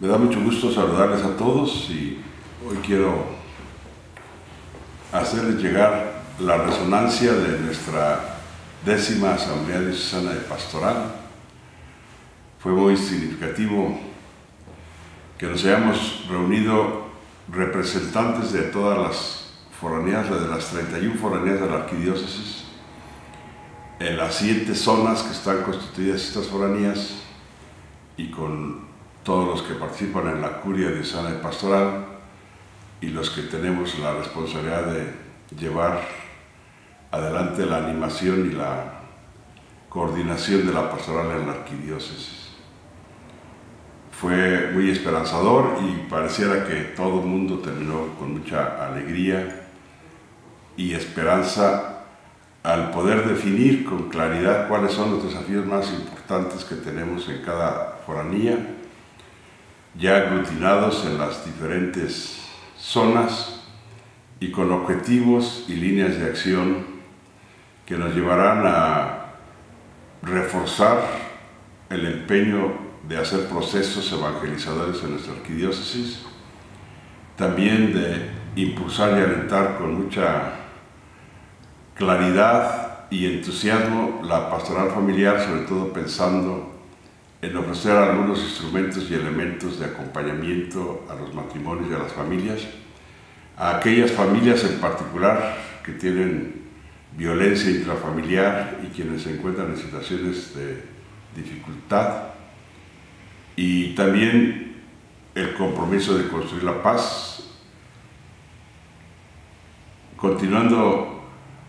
Me da mucho gusto saludarles a todos y hoy quiero hacerles llegar la resonancia de nuestra 10ª Asamblea Diocesana de Pastoral. Fue muy significativo que nos hayamos reunido representantes de todas las foranías, de las 31 foranías de la arquidiócesis, en las 7 zonas que están constituidas estas foranías y con todos los que participan en la Curia Diocesana de Pastoral y los que tenemos la responsabilidad de llevar adelante la animación y la coordinación de la pastoral en la arquidiócesis. Fue muy esperanzador y pareciera que todo el mundo terminó con mucha alegría y esperanza al poder definir con claridad cuáles son los desafíos más importantes que tenemos en cada foranía, ya aglutinados en las diferentes zonas y con objetivos y líneas de acción que nos llevarán a reforzar el empeño de hacer procesos evangelizadores en nuestra arquidiócesis, también de impulsar y alentar con mucha claridad y entusiasmo la pastoral familiar, sobre todo pensando en ofrecer algunos instrumentos y elementos de acompañamiento a los matrimonios y a las familias, a aquellas familias en particular que tienen violencia intrafamiliar y quienes se encuentran en situaciones de dificultad, y también el compromiso de construir la paz, continuando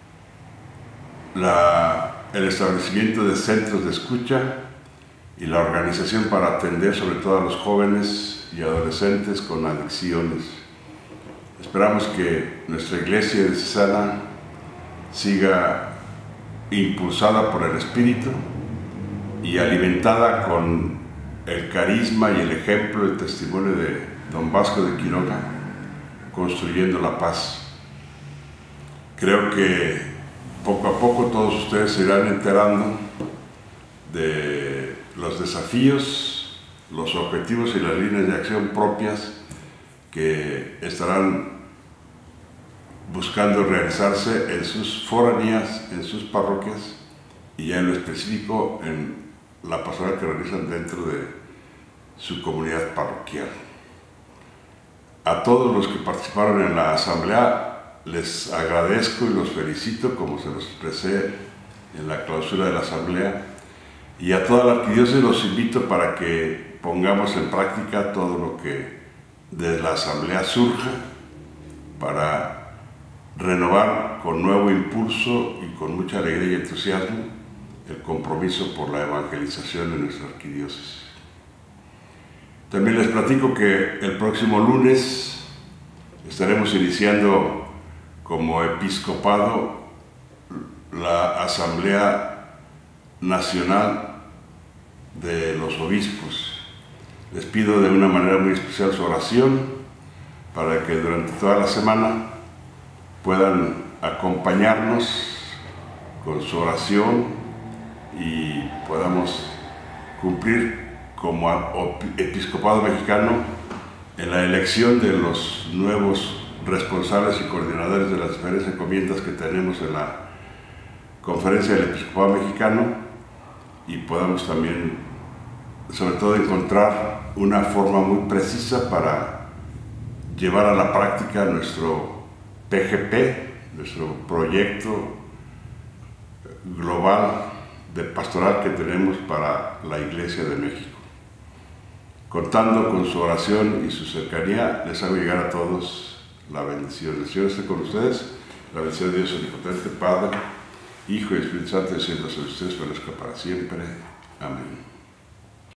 el establecimiento de centros de escucha y la organización para atender sobre todo a los jóvenes y adolescentes con adicciones. Esperamos que nuestra Iglesia diocesana siga impulsada por el Espíritu y alimentada con el carisma y el ejemplo, el testimonio de Don Vasco de Quiroga, construyendo la paz. Creo que poco a poco todos ustedes se irán enterando de los desafíos, los objetivos y las líneas de acción propias que estarán buscando realizarse en sus foranías, en sus parroquias y ya en lo específico en la pastoral que realizan dentro de su comunidad parroquial. A todos los que participaron en la asamblea les agradezco y los felicito, como se los expresé en la clausura de la asamblea, y a toda la arquidiócesis los invito para que pongamos en práctica todo lo que de la asamblea surja para renovar con nuevo impulso y con mucha alegría y entusiasmo el compromiso por la evangelización de nuestra arquidiócesis. También les platico que el próximo lunes estaremos iniciando como episcopado la Asamblea Nacional de los Obispos. Les pido de una manera muy especial su oración para que durante toda la semana puedan acompañarnos con su oración y podamos cumplir como episcopado mexicano en la elección de los nuevos responsables y coordinadores de las diferentes encomiendas que tenemos en la Conferencia del Episcopado Mexicano, y podamos también, sobre todo, encontrar una forma muy precisa para llevar a la práctica nuestro PGP, nuestro proyecto global de pastoral que tenemos para la Iglesia de México. Contando con su oración y su cercanía, les hago llegar a todos la bendición. El Señor esté con ustedes. La bendición de Dios Omnipotente, Padre, Hijo y Espíritu Santo, descienda sobre ustedes, permanezca para siempre. Amén.